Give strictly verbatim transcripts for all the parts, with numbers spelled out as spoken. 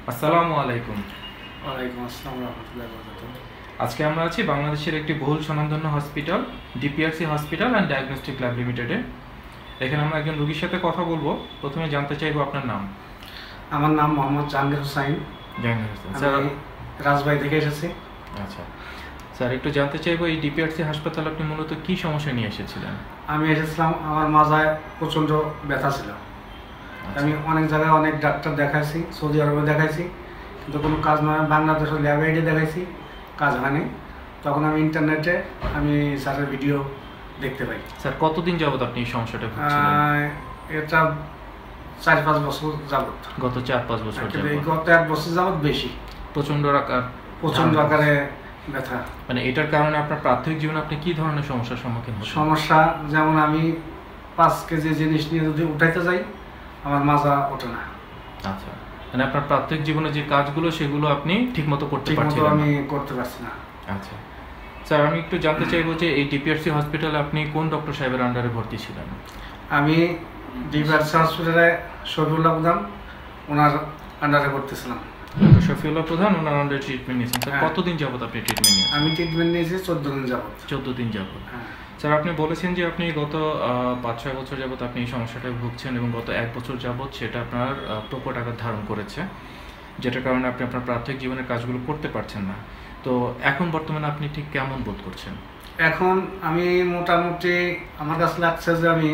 আসসালামু আলাইকুম। ওয়ালাইকুম আসসালাম ওয়া রাহমাতুল্লাহি ওয়া বারাকাতুহু। আজকে আমরা আছি বাংলাদেশের একটি বহুল স্বনামধন্য hospital DPRC hospital and diagnostic lab লিমিটেডে। এখানে আমরা একজন রোগীর সাথে কথা বলবো। প্রথমে জানতে চাইবো আপনার নাম। আমার নাম মোহাম্মদ জাহাঙ্গীর হোসাইন। জাহাঙ্গীর হোসেন স্যার, রাজবাড়ী থেকে এসেছি। আচ্ছা স্যার, একটু জানতে চাইবো এই ডিপিআরসি হাসপাতালে আপনি মূলত কী সমস্যা নিয়ে এসেছিলেন? আমি এসেছিলাম, আমার মাজায় প্রচণ্ড ব্যথা ছিল। আমি অনেক জায়গায় অনেক ডাক্তার দেখাইছি, সৌদি আরবে দেখাইছি, কিন্তু কোনো কাজ নয়। বাংলাদেশের ল্যাবরেটরি দেখাইছি, কাজ হয়নি। তখন আমি ইন্টারনেটে আমি স্যারের ভিডিও দেখতে পাই। স্যার, কতদিন যাবত আপনি এই সমস্যাটা ভুগছিলেন? এটা চার পাঁচ বছর যাবত। গত চার পাঁচ বছর যাবত? গত এক বছর যাবত বেশি। প্রচণ্ড আকার প্রচণ্ড আকারে ব্যথা। মানে এটার কারণে আপনার প্রাথমিক জীবনে আপনি কি ধরনের সমস্যার সম্মুখীন হচ্ছেন? সমস্যা যেমন আমি পাঁচ কেজি জিনিস নিয়ে যদি উঠাইতে যাই, আমার মাজা ওঠে না। আচ্ছা, মানে আপনার প্রাথমিক জীবনে যে কাজগুলো সেগুলো আপনি ঠিকমতো করতে পারছেন না? আমি করতে পারছি না। আচ্ছা স্যার, আমি একটু জানতে চাইবো যে এই ডিপিআরসি হসপিটালে আপনি কোন ডক্টর সাহেবের আন্ডারে ভর্তি ছিলেন? আমি ডিপিআরসি হসপিটালে শফিউল্লাহ প্রধান, ওনার আন্ডারে ভর্তি ছিলাম। ডক্টর শফিউল্লাহ প্রধান, ওনার আন্ডারে ট্রিটমেন্ট নিয়েছেন। স্যার, কতদিন যাবত আপনি ট্রিটমেন্ট নিয়েছেন? আমি ট্রিটমেন্ট নিয়েছি চোদ্দ দিন যাবত। চোদ্দ দিন যাবত। স্যার, আপনি বলেছেন যে আপনি গত পাঁচ ছয় বছর যাবত আপনি এই সমস্যাটায় ভুগছেন এবং গত এক বছর যাবত সেটা আপনার প্রকট আকার ধারণ করেছে, যেটার কারণে আপনি আপনার প্রাথমিক জীবনের কাজগুলো করতে পারছেন না। তো এখন বর্তমানে আপনি ঠিক কেমন বোধ করছেন? এখন আমি মোটামুটি আমার কাছে লাগছে যে আমি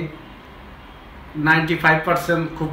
নাইনটি ফাইভ পার্সেন্ট খুব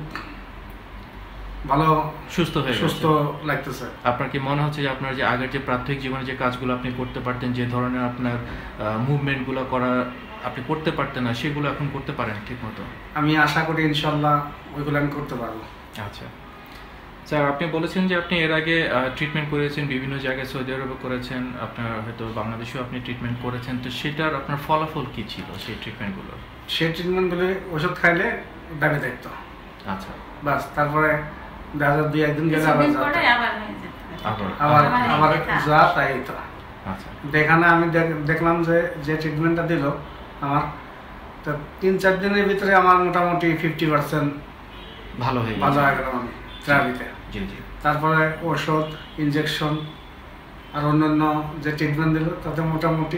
ভালো সুস্থ হয়ে সুস্থ লাগতেছে। আপনার কি মনে হচ্ছে যে আপনার যে আগের যে প্রাথমিক জীবনে যে কাজগুলো আপনি করতে পারতেন, যে ধরনের আপনার মুভমেন্টগুলো করা আপনি করতে পারতেন না, সেগুলো এখন করতে পারেন ঠিক মতো? আমি আশা করি ইনশাল্লাহ ওইগুলো আমি করতে পারবো। আচ্ছা স্যার, আপনি বলেছেন যে আপনি এর আগে ট্রিটমেন্ট করেছেন, বিভিন্ন জায়গায় সৌদি আরবে করেছেন, আপনার হয়তো বাংলাদেশেও আপনি ট্রিটমেন্ট করেছেন। তো সেটার আপনার ফলাফল কি ছিল সেই ট্রিটমেন্টগুলো? সেই ট্রিটমেন্টগুলো ওষুধ খাইলে দাবি দেখতো। আচ্ছা, বাস, তারপরে দেখা যায় দুই একদিন গেলে আবার আবার আবার যা তাই তো। আচ্ছা, এখানে আমি দেখলাম যে যে ট্রিটমেন্টটা দিল আমার, তো তিন চার দিনের ভিতরে আমার মোটামুটি ফিফটি পার্সেন্ট ভালো হয়ে ভালো হয়ে গেলাম আমি থেরাপিতে। জি জি। তারপরে ওষুধ, ইনজেকশন আর অন্যান্য যে ট্রিটমেন্ট দিল তাতে মোটামুটি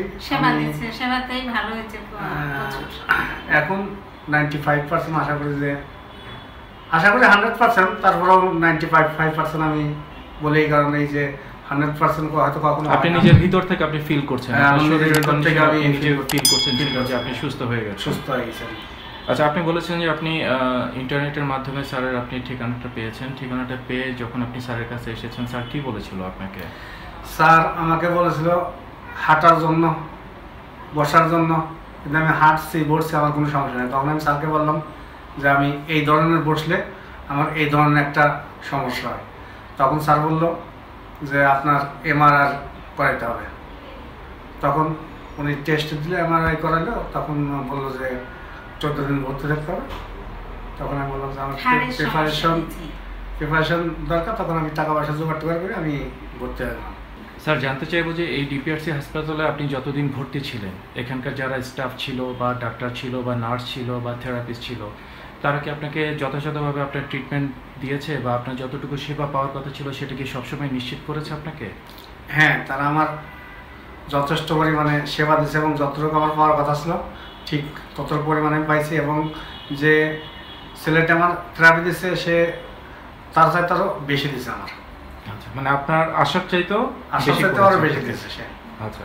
এখন নাইনটি ফাইভ পার্সেন্ট আশা করি যে আশা করি হান্ড্রেড পার্সেন্ট, তারপরেও নাইনটি ফাইভ ফাইভ পার্সেন্ট আমি বলি। এই কারণে এই যে হান্ড্রেড পার্সেন্ট হয়তো কখনো আপনি নিজের ভিতর থেকে আপনি ফিল করছেন, থেকে আমি ফিল করছেন যে আপনি সুস্থ হয়ে গেছেন, সুস্থ হয়ে গেছেন। আচ্ছা, আপনি বলেছেন যে আপনি ইন্টারনেটের মাধ্যমে স্যারের আপনি ঠিকানাটা পেয়েছেন। ঠিকানাটা পেয়ে যখন আপনি স্যারের কাছে এসেছেন, স্যার কি বলেছিল আপনাকে? স্যার আমাকে বলেছিল হাঁটার জন্য, বসার জন্য, কিন্তু আমি হাঁটছি বসছি আমার কোনো সমস্যা নেই। তখন আমি স্যারকে বললাম যে আমি এই ধরনের বসলে আমার এই ধরনের একটা সমস্যা হয়। তখন স্যার বলল যে আপনার এমআরআই করাইতে হবে। তখন উনি টেস্ট দিলে এমআরআই করাইলো, তখন বললো যে চোদ্দ দিন ভর্তি থাকতে হবে। তখন আমি বললাম যে আমার প্রিপারেশন প্রিপারেশন দরকার। তখন আমি টাকা পয়সা জোগাড় টোগাড় করে আমি ভর্তি হলাম। স্যার, জানতে চাইবো যে এই ডিপিআরসি হাসপাতালে আপনি যতদিন ভর্তি ছিলেন, এখানকার যারা স্টাফ ছিল বা ডাক্তার ছিল বা নার্স ছিল বা থেরাপিস্ট ছিল, তারা কি আপনাকে যথাযথভাবে আপনার ট্রিটমেন্ট দিয়েছে বা আপনার যতটুকু সেবা পাওয়ার কথা ছিল সেটা কি সবসময় নিশ্চিত করেছে আপনাকে? হ্যাঁ, তারা আমার যথেষ্ট পরিমাণে সেবা দিয়েছে এবং যতটুকু আমার পাওয়ার কথা ছিল ঠিক ততটুকু পরিমাণে পাইছি। এবং যে ছেলেটা আমার থেরাপি দিচ্ছে সে তার চাইতে আরও বেশি দিয়েছে আমার। আচ্ছা, মানে আপনার আশার চাইতেও আশার চাইতে আরও বেশি দিয়েছে সে। আচ্ছা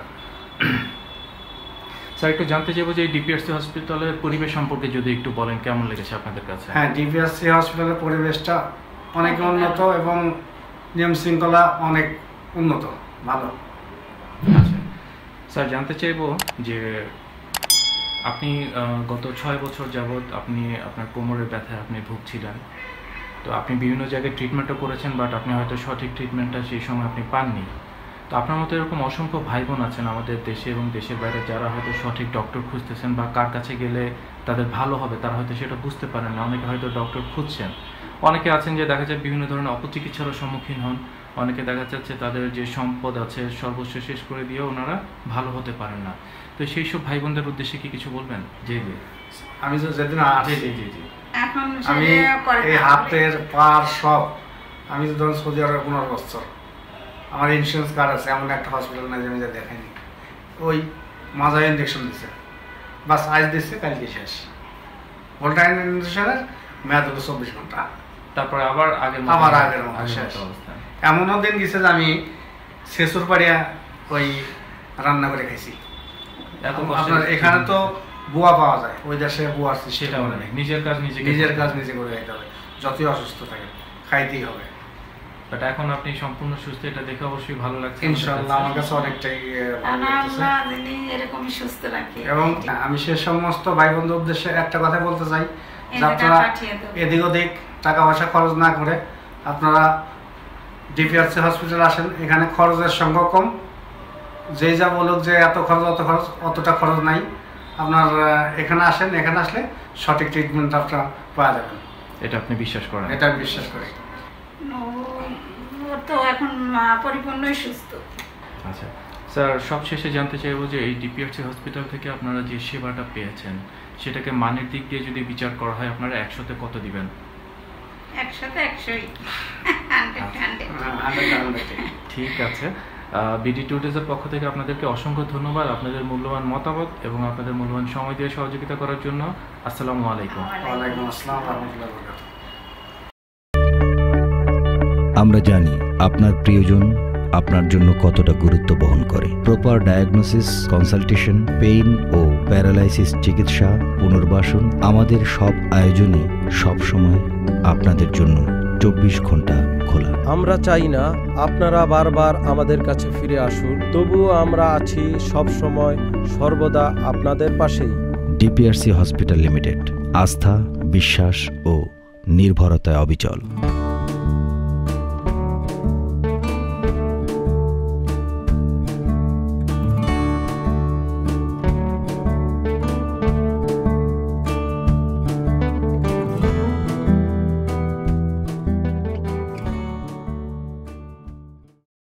স্যার, একটু জানতে চাইবো যে ডিপিআরসি হসপিটালের পরিবেশ সম্পর্কে যদি একটু বলেন, কেমন লেগেছে আপনাদের কাছে? হ্যাঁ, ডিপিআরসি হসপিটালের পরিবেশটা অনেক উন্নত এবং নিয়ম শৃঙ্খলা অনেক উন্নত, ভালো। আচ্ছা স্যার, জানতে চাইবো যে আপনি গত ছয় বছর যাবৎ আপনি আপনার কোমরের ব্যথায় আপনি ভুগছিলেন। তো আপনি বিভিন্ন জায়গায় ট্রিটমেন্টও করেছেন, বাট আপনি হয়তো সঠিক ট্রিটমেন্টটা সেই সময় আপনি পাননি। তো আপনার মতো এরকম অসংখ্য ভাই বোন আছেন আমাদের দেশে এবং দেশের বাইরে, যারা হয়তো সঠিক ডক্টর খুঁজতেছেন বা কার কাছে গেলে তাদের ভালো হবে তারা হয়তো সেটা বুঝতে পারেন না। অনেকে হয়তো ডক্টর খুঁজছেন, অনেকে আছেন যে দেখা যায় বিভিন্ন ধরনের অপচিকিৎসারও সম্মুখীন হন, অনেকে দেখা যাচ্ছে তাদের যে সম্পদ আছে সর্বস্ব শেষ করে দিয়েও ওনারা ভালো হতে পারেন না। তো সেই সব ভাই বোনদের উদ্দেশ্যে কি কিছু বলবেন? জি জি। আমি যেদিন জি জি জি আমি এই হাতের পার সব আমি তো ধরুন সৌদি আরবে পনেরো বছর, আমার ইন্স্যুরেন্স কার্ড আছে, এমন একটা হসপিটাল নাই যে আমি যা দেখাইনি। ওই মাজায় ইঞ্জেকশন দিছে, বাস আজ দিচ্ছে কালকে শেষ। ভোল্টাইন ইঞ্জেকশনের মেয়াদ হলো চব্বিশ ঘন্টা, তারপরে আবার আগের আবার আগের মতো শেষ। এমনও দিন গেছে যে আমি শেষুর পাড়িয়া ওই রান্না করে খাইছি। আপনার এখানে তো বুয়া পাওয়া যায়, ওই দেশে বুয়ার সেটা নেই, নিজের কাজ নিজে নিজের কাজ নিজে করে খাইতে হবে, যতই অসুস্থ থাকে খাইতেই হবে। বাট এখন আপনি সম্পূর্ণ সুস্থ, এটা দেখে অবশ্যই ভালো লাগছে ইনশাআল্লাহ, আমার কাছে অনেকটাই ভালো লাগতেছে। এরকমই সুস্থ রাখি। এবং আমি সে সমস্ত ভাই বন্ধুর উদ্দেশ্যে একটা কথা বলতে চাই যে আপনারা এদিক ওদিক টাকা পয়সা খরচ না করে আপনারা ডিপিআরসি হসপিটাল আসেন। এখানে খরচের সংখ্যা কম, যেই যা বলুক যে এত খরচ অত খরচ, অতটা খরচ নাই। আপনার এখানে আসেন, এখানে আসলে সঠিক ট্রিটমেন্ট আপনারা পাওয়া যাবেন। এটা আপনি বিশ্বাস করেন? এটা আমি বিশ্বাস করি। ও তো এখন পরিপূর্ণই সুস্থ। আচ্ছা স্যার, সবশেষে জানতে চাইবো যে এই ডিপিআরসি হসপিটাল থেকে আপনারা যে সেবাটা পেয়েছেন সেটাকে মানের দিক দিয়ে যদি বিচার করা হয় আপনারা একশোতে কত দিবেন? একশোতে একশোই। ঠিক আছে, বিডি টু ডেজের পক্ষ থেকে আপনাদেরকে অসংখ্য ধন্যবাদ আপনাদের মূল্যবান মতামত এবং আপনাদের মূল্যবান সময় দিয়ে সহযোগিতা করার জন্য। আসসালামু আলাইকুম। ওয়ালাইকুম আসসালাম ওয়া রাহমাতুল্লাহি ওয়া বারাকাতুহু। আমরা জানি আপনার প্রিয়জন আপনার জন্য কতটা গুরুত্ব বহন করে। প্রপার ডায়াগনোসিস, কনসালটেশন, পেইন ও প্যারালাইসিস চিকিৎসা, পুনর্বাসন, আমাদের সব আয়োজনই সবসময় আপনাদের জন্য চব্বিশ ঘন্টা খোলা। আমরা চাই না আপনারা বারবার আমাদের কাছে ফিরে আসুন, তবুও আমরা আছি সব সময় সর্বদা আপনাদের পাশেই। ডিপিআরসি হসপিটাল লিমিটেড, আস্থা, বিশ্বাস ও নির্ভরতায় অবিচল।